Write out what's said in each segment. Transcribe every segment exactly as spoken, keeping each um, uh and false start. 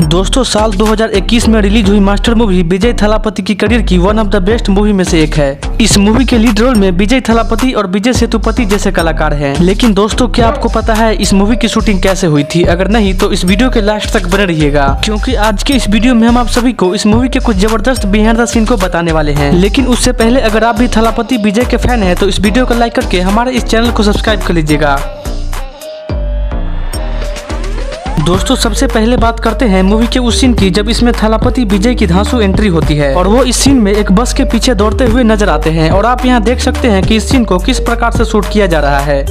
दोस्तों साल दो हज़ार इक्कीस में रिलीज हुई मास्टर मूवी विजय थालापति की करियर की one of the best movie में से एक है। इस मूवी के लीड रोल में विजय थालापति और विजय सेतुपति जैसे कलाकार हैं। लेकिन दोस्तों क्या आपको पता है इस मूवी की शूटिंग कैसे हुई थी? अगर नहीं तो इस वीडियो के लास्ट तक बने रहिएगा, क्योंकि आज के इस वीडियो में हम आप सभी को इस मूवी के कुछ जबरदस्त बिहाइंड द सीन को बताने वाले हैं। लेकिन उससे पहले अगर आप भी थालापति विजय के फैन है तो इस वीडियो को लाइक करके हमारे इस चैनल को सब्सक्राइब कर लीजिएगा। दोस्तों सबसे पहले बात करते हैं मूवी के उस सीन की जब इसमें थालापति विजय की धांसू एंट्री होती है और वो इस सीन में एक बस के पीछे दौड़ते हुए नजर आते हैं और आप यहाँ देख सकते हैं कि इस सीन को किस प्रकार से शूट किया जा रहा है।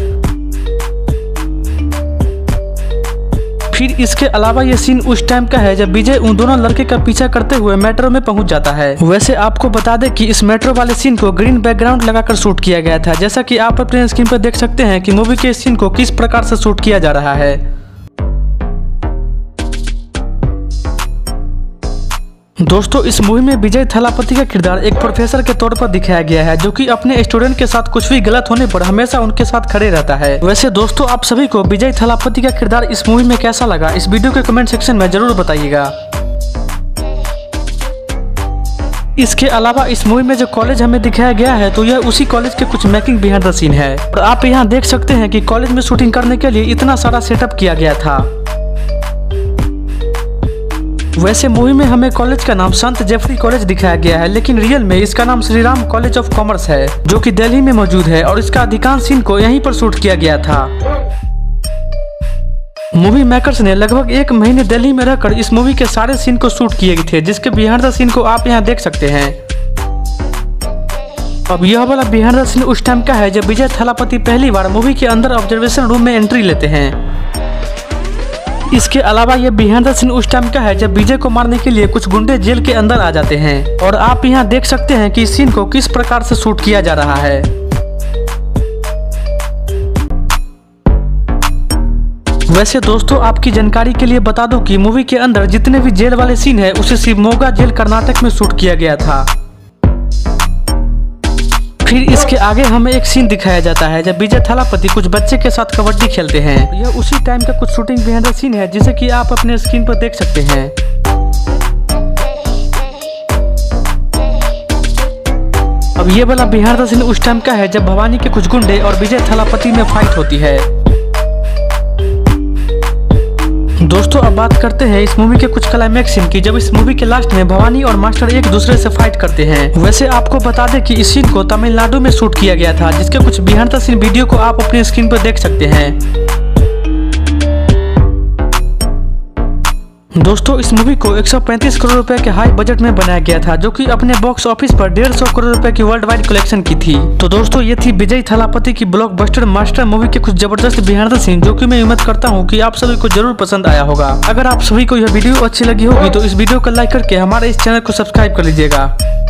फिर इसके अलावा ये सीन उस टाइम का है जब विजय उन दोनों लड़के का पीछा करते हुए मेट्रो में पहुंच जाता है। वैसे आपको बता दें कि इस मेट्रो वाले सीन को ग्रीन बैकग्राउंड लगाकर शूट किया गया था, जैसा कि आप अपने स्क्रीन पर देख सकते हैं कि मूवी के इस सीन को किस प्रकार से शूट किया जा रहा है। दोस्तों इस मूवी में विजय थालापति का किरदार एक प्रोफेसर के तौर पर दिखाया गया है जो कि अपने स्टूडेंट के साथ कुछ भी गलत होने पर हमेशा उनके साथ खड़े रहता है। वैसे दोस्तों आप सभी को विजय थालापति का किरदार इस मूवी में कैसा लगा इस वीडियो के कमेंट सेक्शन में जरूर बताइएगा। इसके अलावा इस मूवी में जो कॉलेज हमें दिखाया गया है तो यह उसी कॉलेज के कुछ मेकिंग बिहाइंड द सीन है और आप यहाँ देख सकते हैं कि कॉलेज में शूटिंग करने के लिए इतना सारा सेटअप किया गया था। वैसे मूवी में हमें कॉलेज का नाम संत जेफरी कॉलेज दिखाया गया है, लेकिन रियल में इसका नाम Shri Ram college of commerce है जो कि दिल्ली में मौजूद है और इसका अधिकांश सीन को यहीं पर शूट किया गया था। मूवी मेकर्स ने लगभग एक महीने दिल्ली में रहकर इस मूवी के सारे सीन को शूट किए गए थे, जिसके बिहाइंड द सीन को आप यहाँ देख सकते हैं। अब यह वाला बिहाइंड द सीन उस टाइम का है जब विजय थालापति पहली बार मूवी के अंदर ऑब्जर्वेशन रूम में एंट्री लेते हैं। इसके अलावा ये बिहाइंड द सीन उस टाइम का है जब विजय को मारने के लिए कुछ गुंडे जेल के अंदर आ जाते हैं और आप यहाँ देख सकते हैं कि इस सीन को किस प्रकार से शूट किया जा रहा है। वैसे दोस्तों आपकी जानकारी के लिए बता दूं कि मूवी के अंदर जितने भी जेल वाले सीन है उसे शिवमोगा जेल कर्नाटक में शूट किया गया था। फिर इसके आगे हमें एक सीन दिखाया जाता है जब विजय थालापति कुछ बच्चे के साथ कबड्डी खेलते हैं। यह उसी टाइम का कुछ शूटिंग बिहाइंड द सीन है जिसे कि आप अपने स्क्रीन पर देख सकते हैं। अब ये वाला बिहाइंड द सीन उस टाइम का है जब भवानी के कुछ गुंडे और विजय थालापति में फाइट होती है। दोस्तों अब बात करते हैं इस मूवी के कुछ क्लाइमैक्स सीन की जब इस मूवी के लास्ट में भवानी और मास्टर एक दूसरे से फाइट करते हैं। वैसे आपको बता दें कि इस सीन को तमिलनाडु में शूट किया गया था, जिसके कुछ बिहाइंड द सीन वीडियो को आप अपनी स्क्रीन पर देख सकते हैं। दोस्तों इस मूवी को एक सौ पैंतीस करोड़ रुपए के हाई बजट में बनाया गया था जो कि अपने बॉक्स ऑफिस पर डेढ़ सौ करोड़ रुपए की वर्ल्ड वाइड कलेक्शन की थी। तो दोस्तों ये थी विजय थालापति की ब्लॉकबस्टर मास्टर मूवी के कुछ जबरदस्त बिहाइंड द सीन जो कि मैं उम्मीद करता हूँ कि आप सभी को जरूर पसंद आया होगा। अगर आप सभी को यह वीडियो अच्छी लगी होगी तो इस वीडियो को लाइक करके हमारे इस चैनल को सब्सक्राइब कर लीजिएगा।